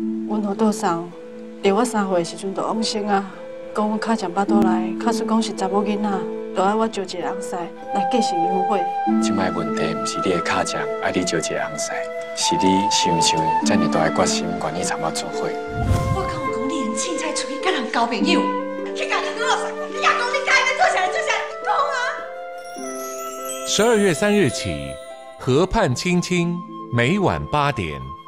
阮老倒送，伫我3岁时阵就往生啊，讲阮卡强巴肚内，卡出讲是查某囡仔，就爱我招一个翁婿来继承香火。 即摆问题毋是你的卡强爱你招一个翁婿，是你想遮尔大的决心，愿意参我做伙。 我敢有讲你用凊彩出去甲人交朋友？你家己跟我说，你也讲你家己做啥讲啊 ！12月3日起，河畔亲亲，每晚8点。